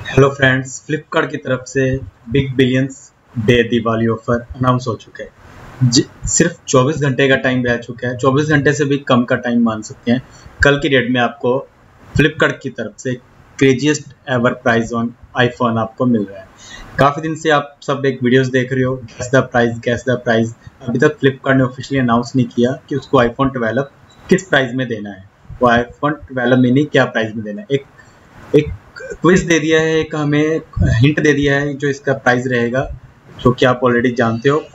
Hello friends, Flipkart की तरफ से big billions day Diwali offer announce हो चुका है। सिर्फ 24 घंटे का टाइम रह चुका है। 24 घंटे से भी कम का टाइम मान सकते हैं। कल की डेट में आपको फ्लिपकार्ट की तरफ से craziest ever price on iPhone आपको मिल रहा है। काफ़ी दिन से आप सब एक वीडियोस देख रहे हो, गैस द प्राइस। अभी तक फ्लिपकार्ट ने ऑफिशियली अनाउंस नहीं किया कि उसको आईफोन 12 किस प्राइस में देना है, वो आईफोन 12 मिनी क्या प्राइस में देना है। एक क्विज दे दिया है, एक हमें हिंट दे दिया है जो इसका प्राइस रहेगा, जो कि आप ऑलरेडी जानते हो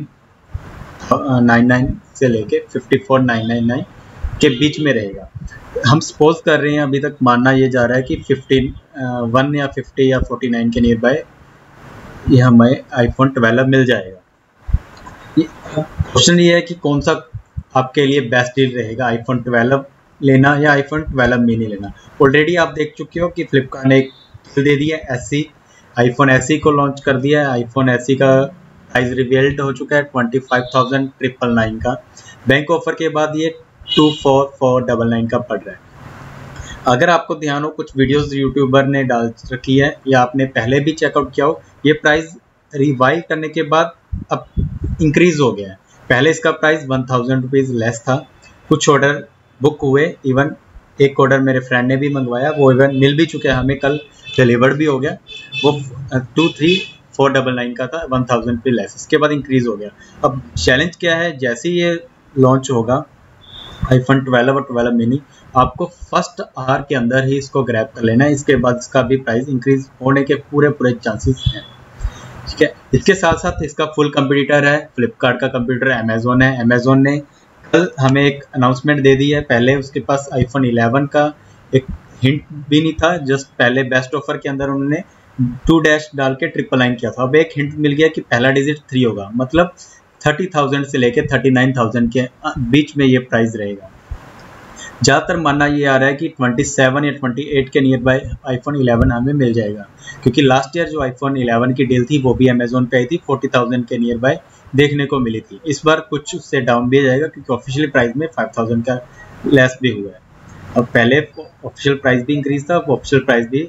4999 से लेके 54999 के बीच में रहेगा। हम सपोज कर रहे हैं, अभी तक मानना ये जा रहा है कि 51 या 50 या 49 के नियर बाय ये हमें आईफोन 12 मिल जाएगा। क्वेश्चन ये है कि कौन सा आपके लिए बेस्ट डील रहेगा, आईफोन 12 लेना या आईफोन 12 मिनी लेना। ऑलरेडी आप देख चुके हो कि फ्लिपकार्ट ने एक डील दे दिया है, एसई आईफोन एसई को लॉन्च कर दिया है। आईफोन एसई का प्राइस रिवील्ड हो चुका है 25,999 का। बैंक ऑफर के बाद ये 24,499 का पड़ रहा है। अगर आपको ध्यान हो, कुछ वीडियोस यूट्यूबर ने डाल रखी है या आपने पहले भी चेकआउट किया हो, ये प्राइस रिवाइव करने के बाद अब इंक्रीज हो गया है। पहले इसका प्राइस 1000 रुपीज़ लेस था। कुछ ऑर्डर बुक हुए, इवन एक ऑर्डर मेरे फ्रेंड ने भी मंगवाया, वो इवन मिल भी चुका है हमें, कल डिलीवर्ड भी हो गया। वो 23,499 का था, 1000 रुपये लेस। इसके बाद इंक्रीज हो गया। अब चैलेंज क्या है, जैसे ही ये लॉन्च होगा आईफोन 12 और 12 मिनी, आपको फर्स्ट आवर के अंदर ही इसको ग्रैब कर लेना है। इसके बाद इसका भी प्राइस इंक्रीज होने के पूरे चांसेस हैं। ठीक है, इसके साथ साथ इसका फुल कंपटीटर है फ्लिपकार्ट का कंप्यूटर अमेजोन है। अमेजोन ने कल हमें एक अनाउंसमेंट दे दी है। पहले उसके पास आईफोन 11 का एक हिंट भी नहीं था, जस्ट पहले बेस्ट ऑफर के अंदर उन्होंने 2 डैश डाल के 999 किया था। अब एक हिंट मिल गया कि पहला डिजिट 3 होगा, मतलब 30,000 से लेके 39,000 के बीच में ये प्राइस रहेगा। ज़्यादातर मानना ये आ रहा है कि 27 या 28 के नियर बाय आईफोन 11 हमें मिल जाएगा, क्योंकि लास्ट ईयर जो आईफोन 11 की डील थी वो भी अमेजोन पे आई थी, 40,000 के नियर बाय देखने को मिली थी। इस बार कुछ उससे डाउन भी जाएगा, क्योंकि ऑफिशियल प्राइस में 5000 का लेस भी हुआ है। अब पहले ऑफिशियल प्राइस भी इंक्रीज था, ऑफिशियल प्राइस भी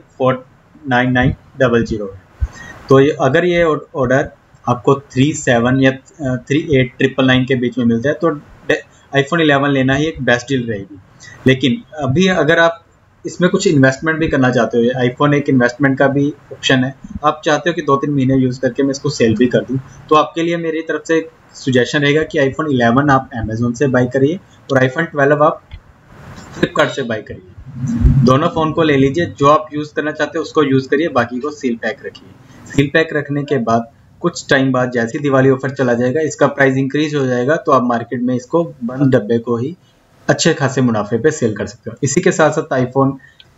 49900 है। तो अगर ये ऑर्डर आपको 37 या 38,999 के बीच में मिलता है तो आईफोन 11 लेना ही एक बेस्ट डील रहेगी। लेकिन अभी अगर आप इसमें कुछ इन्वेस्टमेंट भी करना चाहते हो, आईफोन एक इन्वेस्टमेंट का भी ऑप्शन है, आप चाहते हो कि 2-3 महीने यूज़ करके मैं इसको सेल भी कर दूं, तो आपके लिए मेरी तरफ से सुजेशन रहेगा कि आईफोन 11 आप अमेजोन से बाई करिए और आईफोन 12 आप फ्लिपकार्ट से बाई करिए। दोनों फ़ोन को ले लीजिए, जो आप यूज़ करना चाहते हो उसको यूज़ करिए, बाकी को सील पैक रखिए। सील पैक रखने के बाद कुछ टाइम बाद जैसे दिवाली ऑफर चला जाएगा, इसका प्राइस इंक्रीज हो जाएगा, तो आप मार्केट में इसको बंद डब्बे को ही अच्छे खासे मुनाफे पे सेल कर सकते हो। इसी के साथ साथ आईफोन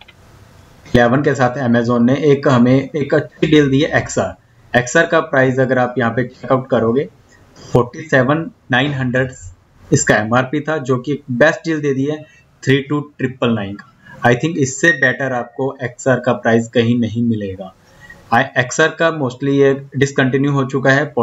11 के साथ अमेजोन ने हमें एक अच्छी डील दी है। एक्सआर का प्राइस अगर आप यहाँ पे चेकआउट करोगे 47,900 इसका एमआरपी था, जो कि बेस्ट डील दे दी है 32,999 का। आई थिंक इससे बेटर आपको एक्सआर का प्राइस कहीं नहीं मिलेगा। एक्सआर का मोस्टली ये डिसकंटिन्यू हो चुका है।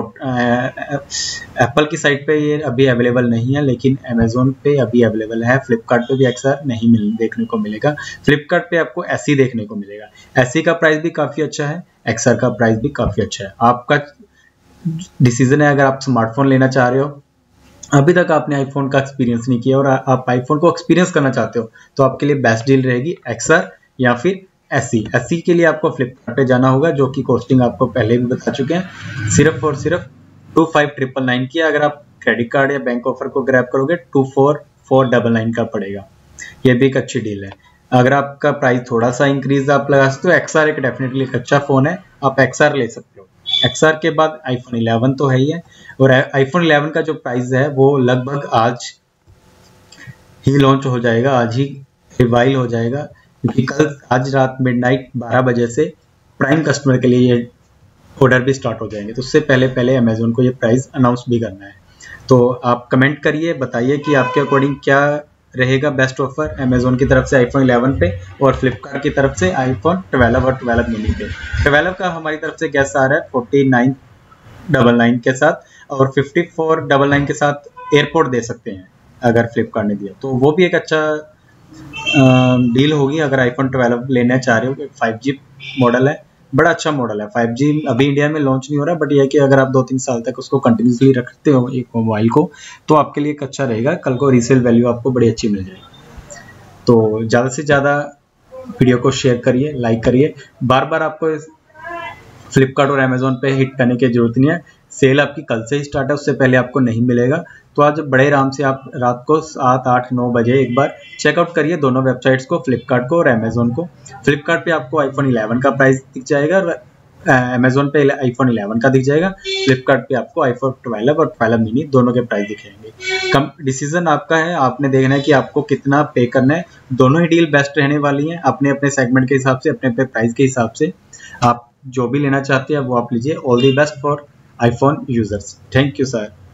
एप्पल की साइट पे ये अभी अवेलेबल नहीं है, लेकिन अमेजोन पे अभी अवेलेबल है। फ्लिपकार्ट पे भी एक्सआर नहीं देखने को मिलेगा। फ्लिपकार्ट पे आपको एसई देखने को मिलेगा। एसई का प्राइस भी काफ़ी अच्छा है, एक्सआर का प्राइस भी काफ़ी अच्छा है। आपका डिसीजन है। अगर आप स्मार्टफोन लेना चाह रहे हो, अभी तक आपने आईफोन का एक्सपीरियंस नहीं किया और आप आईफोन को एक्सपीरियंस करना चाहते हो, तो आपके लिए बेस्ट डील रहेगी एक्सआर या फिर एसई के लिए आपको फ्लिपकार्ट पे जाना होगा, जो कि कॉस्टिंग आपको पहले भी बता चुके हैं, सिर्फ और सिर्फ 25,999 की। अगर आप क्रेडिट कार्ड या बैंक ऑफर को ग्रैब करोगे 24,499 का पड़ेगा। ये भी एक अच्छी डील है। अगर आपका प्राइस थोड़ा सा इंक्रीज आप लगा सकते हो, एक्सआर एक डेफिनेटली एक अच्छा फोन है, आप एक्सआर ले सकते हो। एक्सआर के बाद आईफोन 11 तो है ही है, और आईफोन 11 का जो प्राइस है वो लगभग आज ही लॉन्च हो जाएगा, आज ही रिवाइल हो जाएगा, क्योंकि आज रात मिडनाइट 12 बजे से प्राइम कस्टमर के लिए ये ऑर्डर भी स्टार्ट हो जाएंगे। तो उससे पहले अमेजोन को ये प्राइस अनाउंस भी करना है। तो आप कमेंट करिए, बताइए कि आपके अकॉर्डिंग क्या रहेगा बेस्ट ऑफर अमेजोन की तरफ से आईफोन 11 पे और फ्लिपकार्ट की तरफ से आईफोन 12 और 12 मिनी पे। 12 का हमारी तरफ से गैस आ रहा है 49,999 के साथ, और 54,999 के साथ एयरपोर्ट दे सकते हैं अगर फ्लिपकार्ट ने दिया, तो वो भी एक अच्छा डील होगी। अगर आईफोन 12 लेना चाह रहे हो, 5G मॉडल है, बड़ा अच्छा मॉडल है। 5G अभी इंडिया में लॉन्च नहीं हो रहा, बट यह है कि अगर आप 2-3 साल तक उसको कंटिन्यूसली रखते हो एक मोबाइल को, तो आपके लिए एक अच्छा रहेगा, कल को रीसेल वैल्यू आपको बड़ी अच्छी मिल जाएगी। तो ज़्यादा से ज़्यादा वीडियो को शेयर करिए, लाइक करिए। बार बार आपको फ्लिपकार्ट और अमेजोन पे हिट करने की जरूरत नहीं है, सेल आपकी कल से ही स्टार्ट है, उससे पहले आपको नहीं मिलेगा। तो आज बड़े आराम से आप रात को 7, 8, 9 बजे एक बार चेकआउट करिए दोनों वेबसाइट्स को, फ्लिपकार्ट को और अमेजोन को। फ्लिपकार्ट पे आपको आईफोन 11 का प्राइस दिख जाएगा और अमेजोन पे आईफोन 11 का दिख जाएगा। फ्लिपकार्ट पे आपको आईफोन 12 और 12 मिनी दोनों के प्राइस दिखेंगे। कम डिसीजन आपका है, आपने देखना है कि आपको कितना पे करना है। दोनों ही डील बेस्ट रहने वाली हैं अपने अपने सेगमेंट के हिसाब से, अपने अपने प्राइस के हिसाब से। आप जो भी लेना चाहते हैं वो आप लीजिए। All the best for iPhone users. Thank you sir.